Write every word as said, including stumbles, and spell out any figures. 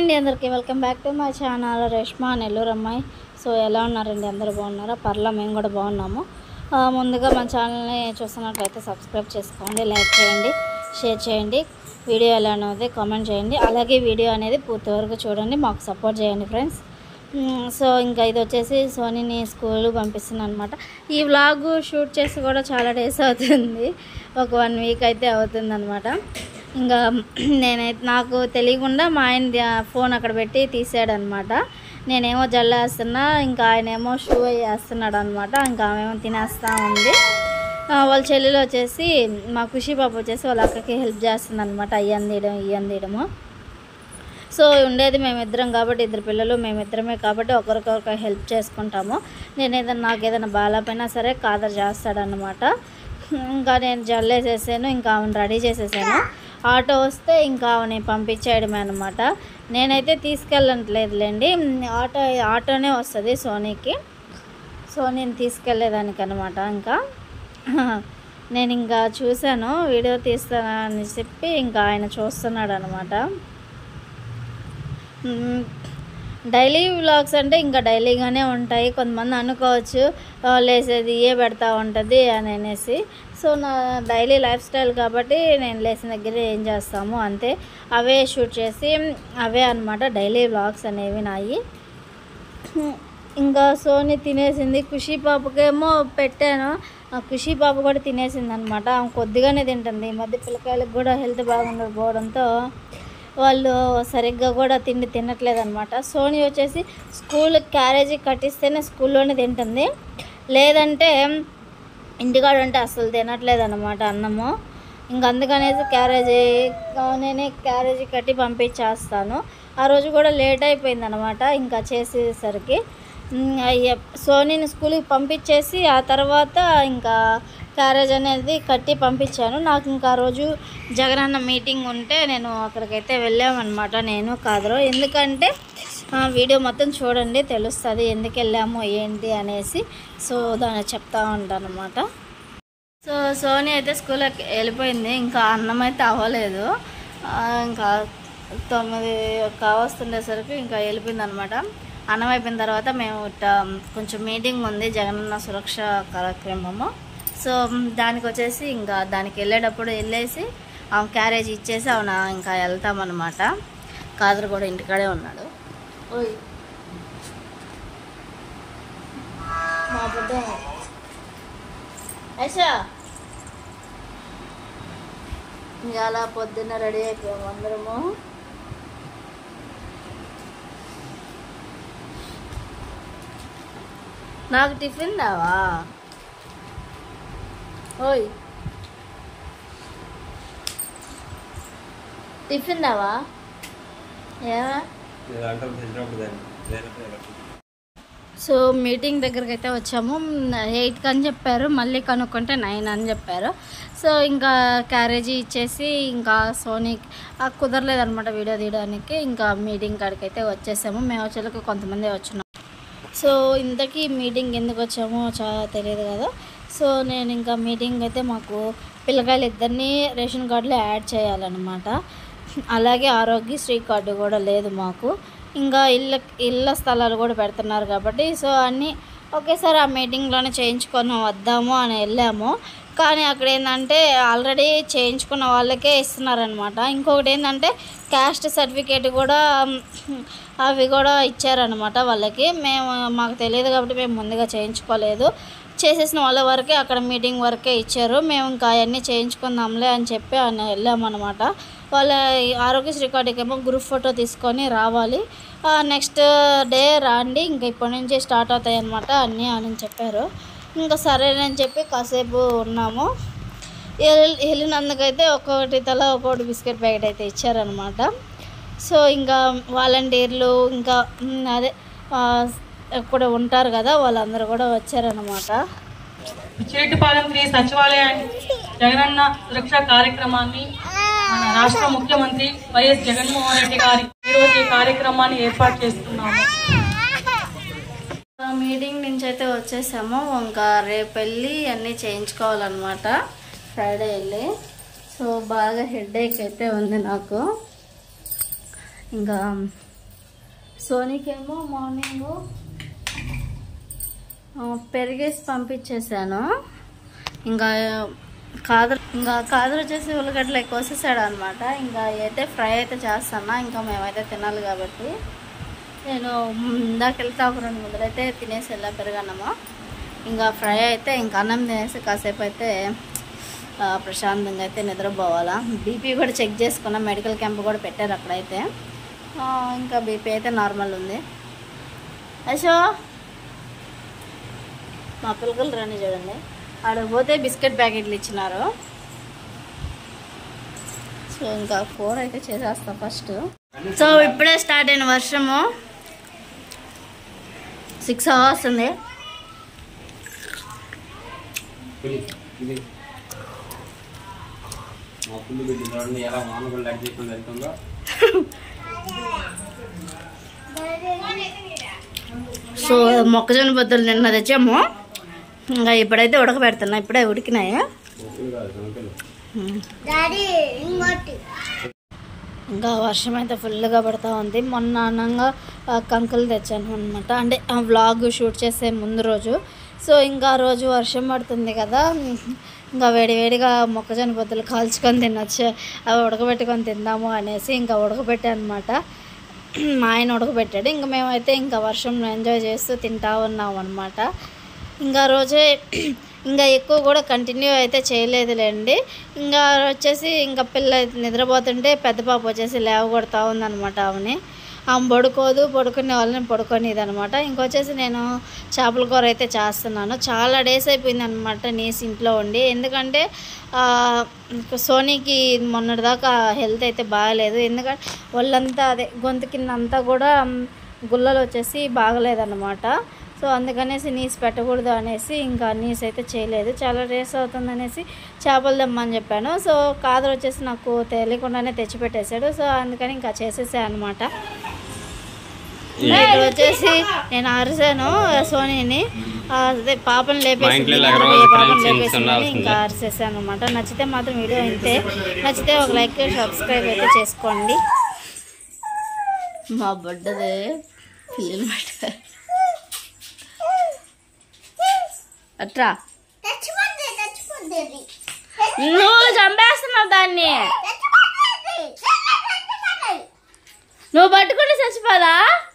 అండి అందరికీ welcome back to my channel Reshma Nellore అమ్మాయి. సో ఎలా ఉన్నారండి? అందరూ బాగున్నారా? పర్లా మేము కూడా బాగున్నాము. ముందుగా మన ఛానల్ని చూస్తున్నట్లయితే సబ్స్క్రైబ్ చేసుకోండి, లైక్ చేయండి, షేర్ చేయండి. వీడియో ఎలా అనేది కామెంట్ చేయండి. అలాగే వీడియో అనేది పూర్తి వరకు చూడండి, మాకు సపోర్ట్ చేయండి ఫ్రెండ్స్. సో ఇంకా ఇది వచ్చేసి సోనీని స్కూల్ పంపిస్తున్నాను అనమాట. ఈ వ్లాగ్ షూట్ చేసి కూడా చాలా డేస్ అవుతుంది, ఒక వన్ వీక్ అయితే అవుతుంది అనమాట. ఇంకా నేనైతే నాకు తెలియకుండా మా ఆయన ఫోన్ అక్కడ పెట్టి తీసాడనమాట. నేనేమో జల్లేస్తున్నా, ఇంకా ఆయనేమో షూ వేస్తున్నాడు అనమాట. ఇంకా ఆమెమో తినేస్తూ ఉంది. వాళ్ళ చెల్లెలు వచ్చేసి మా ఖుషి పాప వచ్చేసి వాళ్ళ అక్కకి హెల్ప్ చేస్తుంది అనమాట, అయ్యని తీయడం ఇయ్యని తీయడము. సో ఉండేది మేమిద్దరం కాబట్టి, ఇద్దరు పిల్లలు మేమిద్దరమే కాబట్టి ఒకరికొకరు హెల్ప్ చేసుకుంటాము. నేను ఏదైనా నాకు ఏదైనా బాగాలేకపోయినా సరే కాదర్ చేస్తాడనమాట. ఇంకా నేను జల్లేసేసాను, ఇంకా ఆమెను రెడీ చేసేసాను. ఆటో వస్తే ఇంకా ఆమెని పంపించేయడమే అనమాట. నేనైతే తీసుకెళ్ళట్లేదులేండి, ఆటో ఆటోనే వస్తుంది సోనీకి. సోనీని తీసుకెళ్ళేదానికనమాట. ఇంకా నేను ఇంకా చూశాను, వీడియో తీస్తానని చెప్పి ఇంకా ఆయన చూస్తున్నాడు అనమాట. డైలీ వ్లాగ్స్ అంటే ఇంకా డైలీగానే ఉంటాయి. కొంతమంది అనుకోవచ్చు లేసేది ఏ పెడతా ఉంటుంది అని అనేసి. సో నా డైలీ లైఫ్ స్టైల్ కాబట్టి నేను లేచిన దగ్గర ఏం చేస్తాము అంతే, అవే షూట్ చేసి అవే అనమాట డైలీ వ్లాగ్స్ అనేవి నాయి. ఇంకా సోని తినేసింది. ఖుషి పాపకేమో పెట్టాను, ఆ ఖుషి పాప కూడా తినేసింది అనమాట. ఆమె కొద్దిగానే తింటుంది. ఈ మధ్య పిల్లకాయలకు కూడా హెల్త్ బాగుండకపోవడంతో వాళ్ళు సరిగ్గా కూడా తిండి తినట్లేదు అనమాట. సోని వచ్చేసి స్కూల్ క్యారేజీ కట్టిస్తేనే స్కూల్లోనే తింటుంది, లేదంటే ఇంటికాడ అంటే అసలు తినట్లేదు అనమాట అన్నము. ఇంక అందుకనేసి క్యారేజీ నేనే క్యారేజీ కట్టి పంపించేస్తాను. ఆ రోజు కూడా లేట్ అయిపోయింది అనమాట ఇంకా చేసేసరికి. సోనీని స్కూల్కి పంపించేసి ఆ తర్వాత ఇంకా క్యారేజ్ అనేది కట్టి పంపించాను. నాకు ఇంకా ఆ రోజు జగనన్న మీటింగ్ ఉంటే నేను అక్కడికైతే వెళ్ళామన్నమాట, నేను కాదరు. ఎందుకంటే వీడియో మొత్తం చూడండి, తెలుస్తుంది ఎందుకు వెళ్ళాము ఏంటి అనేసి. సో దాన్ని చెప్తా ఉంటాను అనమాట. సో సోనీ అయితే స్కూల్కి వెళ్ళిపోయింది, ఇంకా అన్నం అయితే అవ్వలేదు. ఇంకా తొమ్మిది కావస్తుండేసరికి ఇంకా వెళ్ళిపోయింది అనమాట. అన్నం అయిపోయిన తర్వాత మేము కొంచెం మీటింగ్ ఉంది, జగనన్న సురక్ష కార్యక్రమము. సో దానికి వచ్చేసి ఇంకా దానికి వెళ్ళేటప్పుడు వెళ్ళేసి ఆమె క్యారేజ్ ఇచ్చేసి అవునా ఇంకా వెళ్తామన్నమాట. కాదరు కూడా ఇంటికాడే ఉన్నాడు. ఓయ్ మా బుడ్డ ఐషా ఇంకా అలా పొద్దున్న రెడీ అయిపోయాము అందరము. నాకు టిఫిన్ దావా? ఓయ్ టిఫిన్ దావా? ఏమా సో మీటింగ్ దగ్గరికి అయితే వచ్చాము. ఎయిట్కి అని చెప్పారు, మళ్ళీ కనుక్కుంటే నైన్ అని చెప్పారు. సో ఇంకా క్యారేజీ ఇచ్చేసి ఇంకా సోనీ కుదరలేదనమాట వీడియో తీయడానికి. ఇంకా మీటింగ్ కాడికి అయితే వచ్చేసాము. మేము వచ్చేలకు కొంతమంది వచ్చినాము. సో ఇంతకీ మీటింగ్ ఎందుకు వచ్చామో చాలా తెలియదు కదా. సో నేను ఇంకా మీటింగ్ అయితే మాకు పిల్లకాయలు ఇద్దరిని రేషన్ కార్డులో యాడ్ చేయాలన్నమాట. అలాగే ఆరోగ్యశ్రీ కార్డు కూడా లేదు మాకు. ఇంకా ఇళ్ళ ఇళ్ళ స్థలాలు కూడా పెడుతున్నారు కాబట్టి సో అన్నీ ఒకేసారి ఆ మీటింగ్లోనే చేయించుకొని వద్దాము అని వెళ్ళాము. కానీ అక్కడ ఏంటంటే ఆల్రెడీ చేయించుకున్న వాళ్ళకే ఇస్తున్నారనమాట. ఇంకొకటి ఏంటంటే క్యాస్ట్ సర్టిఫికేట్ కూడా అవి కూడా ఇచ్చారనమాట వాళ్ళకి. మేము మాకు తెలియదు కాబట్టి మేము ముందుగా చేయించుకోలేదు. చేసేసిన వాళ్ళ వరకే అక్కడ మీటింగ్ వరకే ఇచ్చారు. మేము ఇంకా అవన్నీ చేయించుకుందాంలే అని చెప్పి అని వెళ్ళామన్నమాట. వాళ్ళ ఆరోగ్యశ్రీ కార్డుకేమో గ్రూప్ ఫోటో తీసుకొని రావాలి, నెక్స్ట్ డే రండి ఇంకా ఇప్పటి నుంచి స్టార్ట్ అవుతాయి అన్నమాట అన్నీ అని చెప్పారు. ఇంకా సరేనని చెప్పి కాసేపు ఉన్నాము. వెళ్ళినందుకైతే ఒక్కొక్కటి తల ఒక్కొక్కటి బిస్కెట్ ప్యాకెట్ అయితే ఇచ్చారనమాట. సో ఇంకా వాలంటీర్లు ఇంకా అదే కూడా ఉంటారు కదా, వాళ్ళందరూ కూడా వచ్చారనమాట. చిరెట్టిపాలెం శ్రీ సచివాలయ జగనన్న సురక్ష కార్యక్రమాన్ని మన రాష్ట్ర ముఖ్యమంత్రి వైఎస్ జగన్మోహన్ రెడ్డి గారి ఈరోజు ఈ కార్యక్రమాన్ని ఏర్పాటు చేస్తున్నాము. మీటింగ్ నుంచి అయితే వచ్చేసాము. ఇంకా రేపు వెళ్ళి అన్నీ చేయించుకోవాలన్నమాట, ఫ్రైడే వెళ్ళి. సో బాగా హెడేక్ అయితే ఉంది నాకు. ఇంకా సోనీకేమో మార్నింగ్ పెరిగేసి పంపించేసాను. ఇంకా కాదు ఇంకా కాదు వచ్చేసి ఉల్లిగడ్డలు ఎక్కువ వేసేసాడు అనమాట. ఇంకా అయితే ఫ్రై అయితే చేస్తాను, ఇంకా మేమైతే తినాలి కాబట్టి. నేను ఇందాక వెళ్తే ఒక రెండు ముద్దలు అయితే తినేసి వెళ్ళా పెరుగన్నమా. ఇంకా ఫ్రై అయితే ఇంకా అన్నం తినేసి కాసేపు అయితే ప్రశాంతంగా అయితే నిద్రపోవాలా. బీపీ కూడా చెక్ చేసుకున్నా, మెడికల్ క్యాంప్ కూడా పెట్టారు అక్కడైతే. ఇంకా బీపీ అయితే నార్మల్ ఉంది. అశో మా పిల్లలు రండి చూడండి, ఆడకు పోతే బిస్కెట్ ప్యాకెట్లు ఇచ్చినారు. సో ఇంకా కూర అయితే చేసేస్తాం ఫస్ట్. సో ఇప్పుడే స్టార్ట్ అయిన వర్షము, సిక్స్ అవర్స్ ఉంది. సో మొక్కజొన్న బొద్దులు నిన్న తెచ్చాము, ఇంకా ఇప్పుడైతే ఉడకబెడుతున్నా. ఇప్పుడే ఉడికినాయి. ఇంకా వర్షం అయితే ఫుల్గా పడుతూ ఉంది. మొన్న అనంగా కంకులు తెచ్చాను అనమాట, అంటే వ్లాగ్ షూట్ చేసే ముందు రోజు. సో ఇంకా రోజు వర్షం పడుతుంది కదా, ఇంకా వేడివేడిగా మొక్కజొన్న బొద్దులు కాల్చుకొని తినొచ్చు, అవి ఉడకబెట్టుకొని తిందాము అనేసి ఇంకా ఉడకబెట్టాను అనమాట. మా ఆయన ఉడకబెట్టాడు, ఇంకా మేమైతే ఇంకా వర్షంలో ఎంజాయ్ చేస్తూ తింటా ఉన్నాం అనమాట. ఇంకా రోజే ఇంకా ఎక్కువ కూడా కంటిన్యూ అయితే చేయలేదులేండి. ఇంకా వచ్చేసి ఇంకా పిల్ల నిద్రపోతుంటే పెద్ద పాప వచ్చేసి లేవ కొడతా ఉందనమాట. ఆమెని ఆమె పడుకోదు, పడుకునే వాళ్ళని పడుకొనిది అనమాట. ఇంకొచ్చేసి నేను చేపల కూర అయితే చేస్తున్నాను. చాలా డేస్ అయిపోయింది అనమాట నీసి ఇంట్లో ఉండి, ఎందుకంటే సోనీకి మొన్నటిదాకా హెల్త్ అయితే బాగాలేదు. ఎందుకంటే వాళ్ళంతా అదే గొంతు కింద అంతా కూడా గుల్లలు వచ్చేసి బాగలేదన్నమాట. సో అందుకనేసి నీసు పెట్టకూడదు అనేసి ఇంకా నీసు అయితే చేయలేదు. చాలా రేస్ అవుతుంది అనేసి చేపలు తెమ్మని చెప్పాను. సో కాదర్ వచ్చేసి నాకు తెలియకుండానే తెచ్చిపెట్టేశాడు. సో అందుకని ఇంకా చేసేసాను అనమాట. ఇక్కడ వచ్చేసి నేను అరిసాను సోనీని, అదే పాపను లేపేసి పాపను లేపేసి ఇంకా అరిసేసాను అనమాట. నచ్చితే మాత్రం వీడియో ఇంతే, నచ్చితే ఒక లైక్ సబ్స్క్రైబ్ అయితే చేసుకోండి. మా బొడ్డదే పిల్లలు పట్టారు అట్రా, నువ్వు చంపేస్తున్నావు దాన్ని, నువ్వు పట్టుకుంటే చచ్చిపోదా?